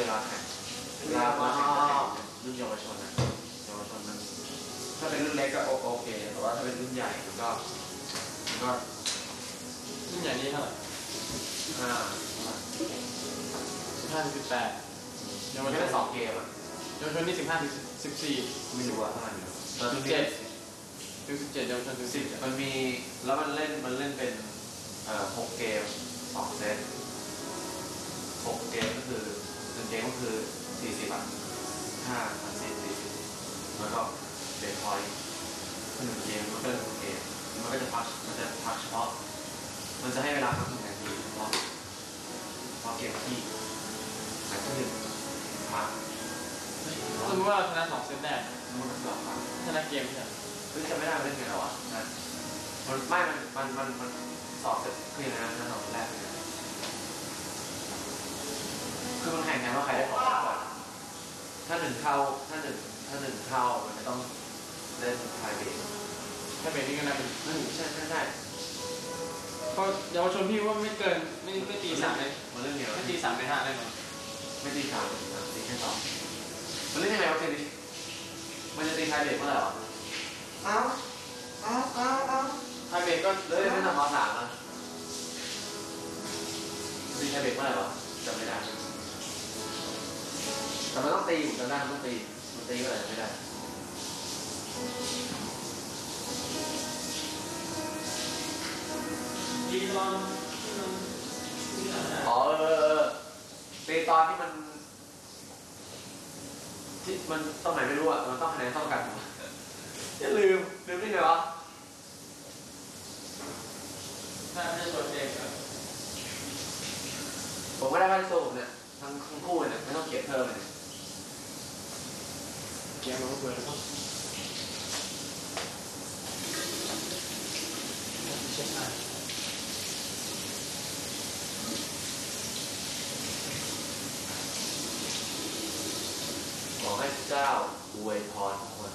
เวลาแข่งเวลามาแข่งรุ่นเยาวชนนะเยาวชนมันถ้าเป็นรุ่นเล็กก็โอเคแต่ว่าถ้าเป็นรุ่นใหญ่มันก็รุ่นใหญ่นี่เท่าไหร่15-18 เยาวชนได้2 เกมอ่ะเยาวชนนี่15-14 ไม่รู้ว่าเท่าไหร่ 17เยาวชน 10มันมีแล้วมันเล่นเป็น6 เกม2 เซต6 เกมก็คือ1 เกมก็คือ40 บาท5 มัน40แล้วก็เบสพอยต์1 เกมมันก็เป็น1 เกมมันก็จะพักเฉพาะมันจะให้เวลาพัก1 นาทีเฉพาะเกมที่ไหนก็1 พักสมมติว่าเราชนะ2 เซตแรกมันก็2 พักชนะเกมใช่ไหมจะไม่ได้เล่นไงหรอนะมัน2 เซตคือยังไงนะ2 เซตแรกคือมันแข่งกันว่าใครได้ของก่อนถ้า1 เข้ามันจะต้องเล่นไทยเบรกถ้าเบรกนี่ก็น่าเป็นใช่เพราะเยาวชนพี่ว่าไม่เกินไม่ตี3เลยมันเล่นเดียวไม่ตี3 ใน 5ได้หรอไม่ตี3ตีแค่2มันเล่นยังไงวะเกมนี้มันจะตีไทยเบรกเมื่อไหร่วะไทยเบรกก็เล่นตั้งแต่ม.3นะตีไทยเบรกเมื่อไหร่วะจำไม่ได้แต่มันต้องตีอยู่จำได้มันต้องตีมันตีเมื่อไหร่ไม่ได้ตีตอนตีตอนที่มันต้องไหนไม่รู้อ่ะมันต้องคะแนนเท่ากันอย่าลืมได้ไงวะถ้าจะชวนเองผมก็ได้มาที่โซ่เนี่ยทั้งคู่เนี่ยไม่ต้องเขียนเพิ่มเลยเกมมันก็เปิดแล้วก็เช็คได้ขอให้เจ้าอวยพรทุกคน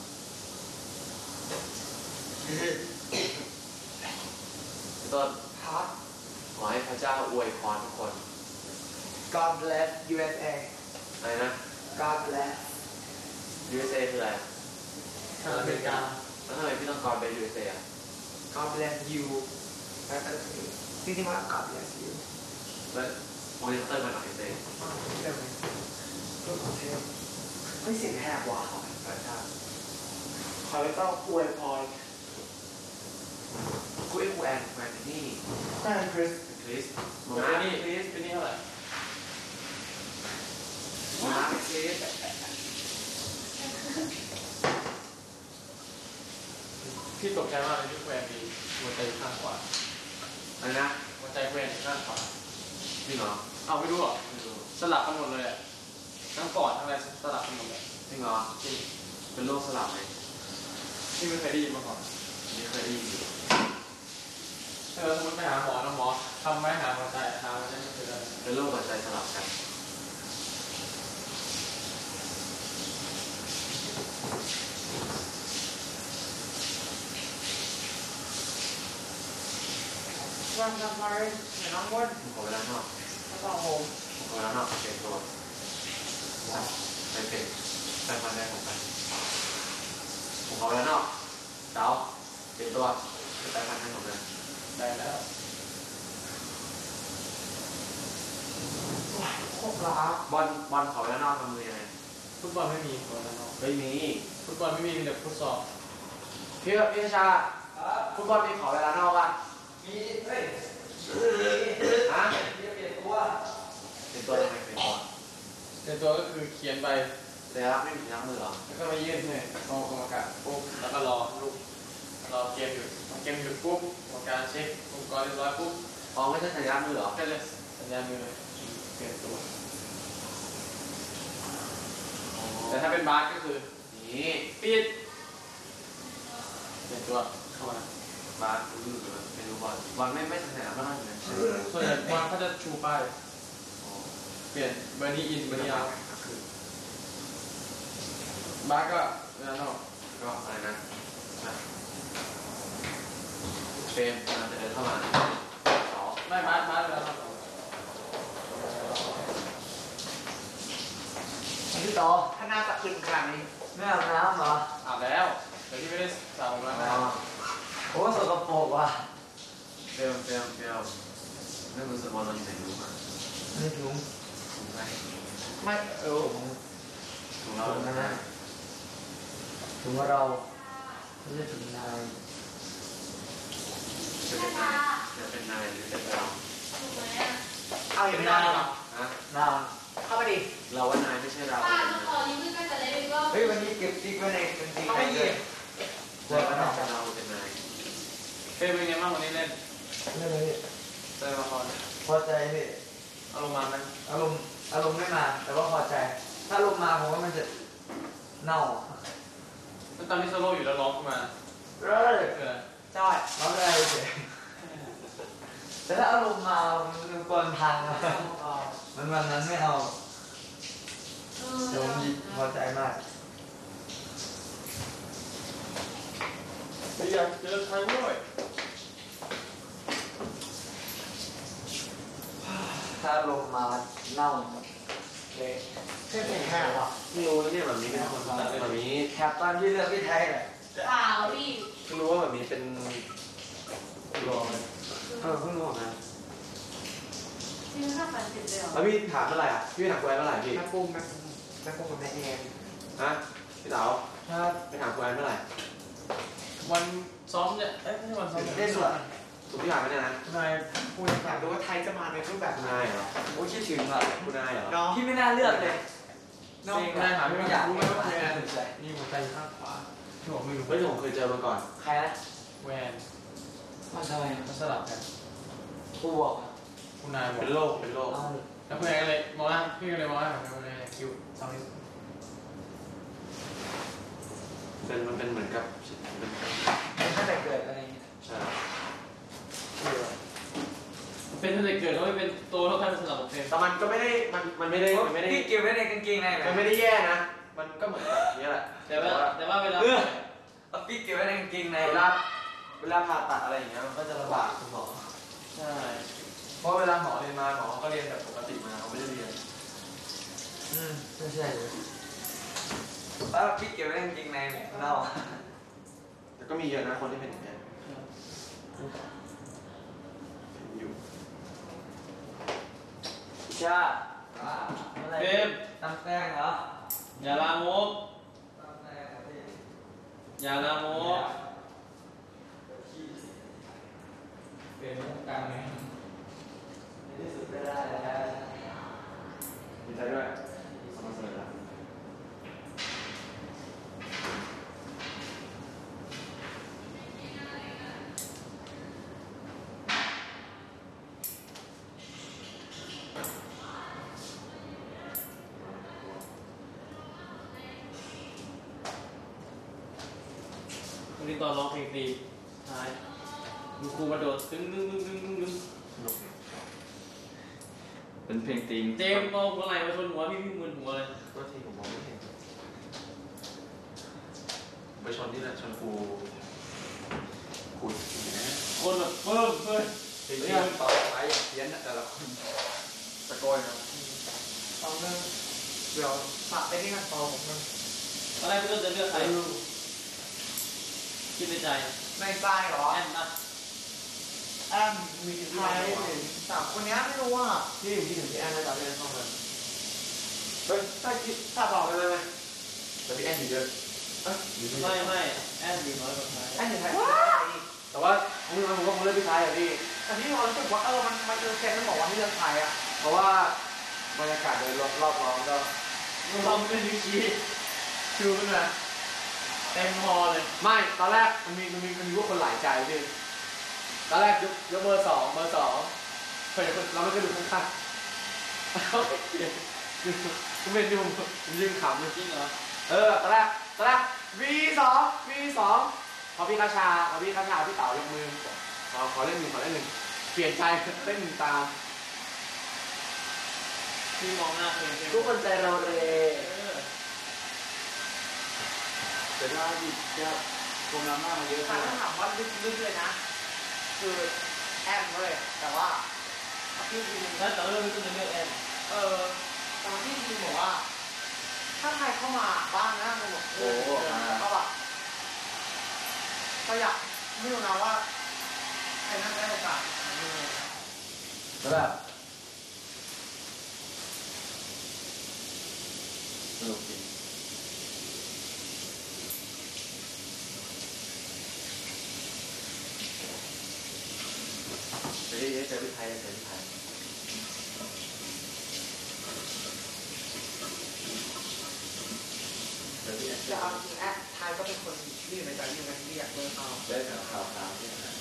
ต้นขอให้พระเจ้าอวยพรทุกคน God bless USA อะไรนะ God bless USA คืออะไรอเมริกาแล้วทำไมพี่ต้อง God bless USA อ่ะ God bless you จริงๆว่า God bless you แล้วมอนิเตอร์มาหน่อยเต้ไม่เสียงแหบว่ะพระเจ้าขอให้เจ้าอวยพรกูแอนนี่แฟนคริสมานี่เป็นนี่เท่าไหร่มาคริสพี่ตกใจมากเลยที่แวนมีหัวใจข้างขวาอะไรนะหัวใจแวนข้างขวาจริงเหรอเอาไม่รู้หรอสลับกันหมดเลยอ่ะทั้งปอดทั้งอะไรสลับกันหมดเลยจริงเหรอจริงเป็นโรคสลับไหมที่ไม่เคยได้ยินมาก่อนไม่เคยได้ยินสมมติไปหาหมอนะหมอทำไม่หาหัวใจไม่เคยได้เป็นโรคหัวใจสลับกันวันทำอะไรเห็นน้องบนผมขอเวลานอกแล้วก็โฮมผมขอเวลานอกเปลี่ยนตัวไปเป็นแปลงฟันได้ของกันผมขอเวลานอกเดาเปลี่ยนตัวแปลงฟันให้ผมเลยได้แล้วโคตรล้าบอลขอเวลานอกทำมือยังไงฟุตบอลไม่มีขอเวลานอกไม่มีฟุตบอลไม่มีแต่ฟุตซอลพี่ชาฟุตบอลมีขอเวลานอกป่ะมีเฮ้ยฮะเปลี่ยนตัวเป็นตัวยังไงเป็นตัวก็คือเขียนไปแต่รับไม่มีนักมือหรอแล้วก็มายื่นให้กรรมการปุ๊บแล้วก็รอลูกรอเกมหยุดปุ๊บกรรมการเช็คอุปกรณ์เรียบร้อยปุ๊บไม่ใช่สัญญาณมือหรอแค่เลยสัญญาณมือเปลี่ยนตัวแต่ถ้าเป็นบาสก็คือนี่ปิดเปลี่ยนตัวเข้ามาบาสไม่รู้บอลไม่สัญญาณไม่ต้องอย่างนั้นส่วนใหญ่บอลเขาจะชูป้ายเปลี่ยนเบอร์นี้อินเบอร์นี้เอาบาสก็เวลานอกก็อะไรนะเฟรมกำลังจะเดินเข้ามาไม่บาสเวลานอกพี่ต่อถ้าน่าจะขึ้นขนาดนี้ไม่อาบน้ำเหรออาบแล้วแต่ที่ไม่ได้สระผมแล้วนะโอ้สกปรกว่ะเฟลไม่รู้สึกว่าเราอยู่ในรูปอ่ะไม่ถุงถูกไหมไม่ถูกเราถุงนะถุงว่าเราไม่ใช่ถุงนายจะเป็นนายจะเป็นนายหรือเป็นเราเอาอย่างนายฮะนายเข้ามาดิเราว่านายไม่ใช่เราเฮ้ยวันนี้เก็บติ๊กไว้ในกางเกงในเลยเราว่าเราเป็นนายเป็นไงบ้างวันนี้เล่นไม่เลยเจอละครพอใจพี่เอาลงมาไหมอารมณ์ไม่มา แต่ว่าพอใจ ถ้าอารมณ์มาผมว่ามันจะเน่าแล้วตอนที่โซโล่อยู่แล้วร้องขึ้นมาเอ้ยเออจ้อยร้องอะไรเฉยแต่ถ้าอารมณ์มามันกวนพังอะมันวันนั้นไม่เอาแต่ผมหยิบพอใจมากไม่อยากเจอใครด้วยถ้าอารมณ์มาเน่าหมดเลยแค่เป็นแค่หรอไม่รู้เนี่ยแบบนี้เป็นคนตัดแบบนี้แคปตอนที่เลือกพี่ไทยแหละเปล่าพี่เพิ่งรู้ว่าแบบนี้เป็นรอเลยเพิ่งรู้เหมือนกันพี่ไม่ชอบฝันติดเลยเหรอแล้วพี่ถามเมื่อไหร่อ่ะพี่ถามกูแอนเมื่อไหร่พี่แม่ปุ้มกับแม่แอนฮะพี่เต๋าครับไปถามกูแอนเมื่อไหร่วันซ้อมเนี่ยไม่ใช่วันซ้อมเล่นสุดถูกที่ถามไม่ได้นะนายพูดอยากดูว่าไทยจะมาในรูปแบบคุณไหนนายเหรอโอ้คิดถึงอ่ะคุณนายเหรอน้องพี่ไม่น่าเลือกเลยนายถามไม่อยากรู้ไหมว่าใครแนี่หัวใจข้างขวาที่ผมไม่รู้ไม่ใช่ผมเคยเจอมาก่อนครนะแวนมาทำไมมันสลับกันกูบอกคุณนายบอกเป็นโรคเป็นโรคเอาแล้วคุณนายก็เลยมองว่าพี่ก็เลยมองว่าคุณนายคิวซ้อมที่มันเป็นเหมือนกับเป็นตั้งแต่เกิดอะไรอย่างเงี้ยใช่เป็นตั้งแต่เกิดแล้วไม่เป็นโตเท่ากันสลับกับเพลงแต่มันก็ไม่ได้มันไม่ได้พี่เก็บไว้ในกางเกงในไหมมันไม่ได้แย่นะ มันก็เหมือนแบบนี้แหละแต่ว่าเวลาเอาพี่เก็บไว้ในกางเกงในเวลาผ่าตัดอะไรอย่างเงี้ยมันก็จะลำบากคุณหมอใช่เพราะเวลาหมอเรียนมาหมอเขาก็เรียนแบบปกติมาเขาไม่ได้เรียนไม่ใช่เลยว่าพี่เก็บไว้ในกางเกงในเนี่ยเน่าแต่ก็มีเยอะนะคนที่เป็นอย่างเงี้ยอยู่จ้าอะไรตำแป้งเหรออย่าลามกตำแป้งเหรอพี่อย่าลามกเป็นมุกกลางไงในที่สุดก็ได้แล้วดีใจด้วยสมัครเลยละวันนี้ตอนร้องเพลงตีใช่ดูครูมาโดดตึ้งเป็นเพลงตีมเจมส์มองอะไรมาชนหัวพี่มึนหัวเลยก็ทีผมมองไม่เห็นไปชนที่นั่นชนครูขุดอย่างเงี้ยคนแบบเพิ่มเรียกต่อไปอย่างเพี้ยนแต่ละคนตะโกนครับตอนนึงเดี๋ยวฝากไปที่กันต่อผมนึงตอนแรกพี่ต้นจะเลือกใครคิดในใจในใจเหรอแอนนะแอมมีไทยสามคนนี้ไม่รู้อ่ะที่ถึงพี่แอนน่าจะเล่นเข้ามาเฮ้ยถ้าบอกไปเลยไหมแต่พี่แอนอยู่เยอะอยู่ที่ไม่แอนอยู่น้อยกว่าใครแอนอยู่ไทยแต่ว่านี่ผมก็คงเลือกพี่ชายอะพี่แต่พี่มีความรู้สึกว่ามันคือเซนมันบอกว่าให้เลือกไทยอ่ะเพราะว่าบรรยากาศโดยรอบร้องก็เราเป็นวิชีชูขึ้นมาเต็มฮอเลยไม่ตอนแรกมันมีพวกคนหลายใจพี่ตอนแรกยกเบอร์สองเพอเราไม่ก็ดูข้างๆก็ไม่ดูผมยืนขำเลยจริงเหรอตอนแรกV2 พอพี่คาชาพี่เต๋ายกมือขอเล่นหนึ่งเปลี่ยนใจเล่นหนึ่งตามพี่มองหน้าเพลงทุกคนใจเราเรแต่ถ้าหยิบจะโกงน้ำหน้ามาเยอะถ้าถามว่าลึกเลยนะ คือแอมเลยแต่ว่าพี่ทีมแล้วแต่เรื่องนี้ต้องเลือกแอนตอนที่ทีมบอกว่า ถ้เข้ามาบ้านนะมันบอกแล้วก็แบบก็อยากไม่รู้นะว่าใครน่าจะได้โอกาสแล้วแบบสนุกจริงเจอพี่ไทยเจอพี่ไทยเจอพี่จะเอาจริงแอดไทยก็เป็นคนที่อยู่ในใจที่อยากเลิกเอาได้ข่าวที่